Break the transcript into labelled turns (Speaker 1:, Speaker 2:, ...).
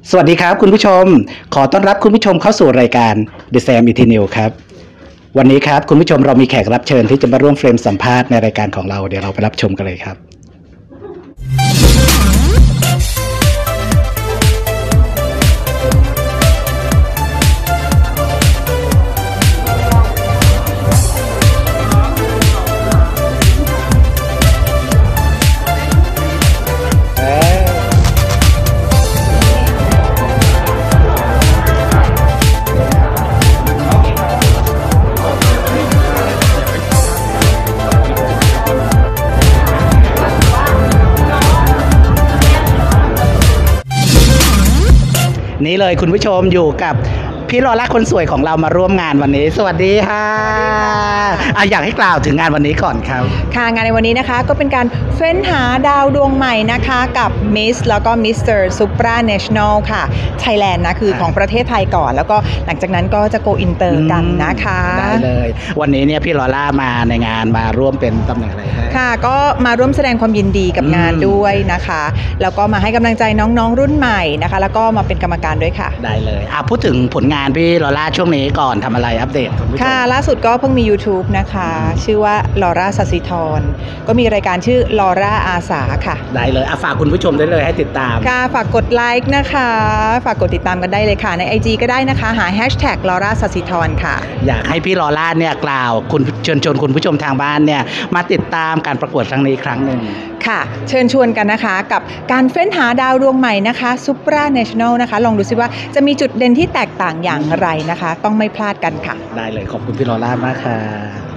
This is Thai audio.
Speaker 1: สวัสดีครับคุณผู้ชมขอต้อนรับคุณผู้ชมเข้าสู่รายการ The Sam ET New ครับวันนี้ครับคุณผู้ชมเรามีแขกรับเชิญที่จะมาร่วมเฟรมสัมภาษณ์ในรายการของเราเดี๋ยวเราไปรับชมกันเลยครับนี่เลยคุณผู้ชมอยู่กับพี่ลอร่าคนสวยของเรามาร่วมงานวันนี้สวัสดีค่ะอยากให้กล่าวถึงงานวันนี้ก่อนครับ
Speaker 2: ค่ะงานในวันนี้นะคะก็เป็นการเฟ้นหาดาวดวงใหม่นะคะกับมิสแล้วก็มิสเตอร์ซูปราเนชั่นแนลค่ะไทยแลนด์นะคือของประเทศไทยก่อนแล้วก็หลังจากนั้นก็จะโกอินเตอร์กันนะคะ
Speaker 1: ได้เลยวันนี้เนี่ยพี่ลอร่ามาในงานมาร่วมเป็นตำแหน่งอะไร
Speaker 2: ค่ะก็มาร่วมแสดงความยินดีกับงานด้วยนะคะแล้วก็มาให้กำลังใจน้องๆรุ่นใหม่นะคะแล้วก็มาเป็นกรรมการด้วยค่ะ
Speaker 1: ได้เลยพูดถึงผลงานพี่ลอร่าช่วงนี้ก่อนทำอะไรอัปเดตคุณผู้ชม
Speaker 2: ค่ะล่าสุดก็เพิ่งมี YouTube นะคะชื่อว่าลอร่าสศิธรก็มีรายการชื่อลอร่าอาสาค่ะ
Speaker 1: ได้เลยฝากคุณผู้ชมได้เลยให้ติดตาม
Speaker 2: ค่ะฝากกดไลค์นะคะฝากกดติดตามกันได้เลยค่ะใน IG ก็ได้นะคะหาลอร่าสศิธรค่ะ
Speaker 1: อยากให้พี่ลอร่าเนี่ยกล่าวคุณเชิญชวนคุณผู้ชมทางบ้านเนี่ยมาติดตามการประกวดครั้งนี้ครั้งหนึ่ง
Speaker 2: ค่ะเชิญชวนกันนะคะกับการเฟ้นหาดาวดวงใหม่นะคะซูปราเนชั่นแนลนะคะลองดูซิว่าจะมีจุดเด่นที่แตกต่างอย่างไรนะคะต้องไม่พลาดกันค่ะ
Speaker 1: ได้เลยขอบคุณพี่ลอร่ามากค่ะ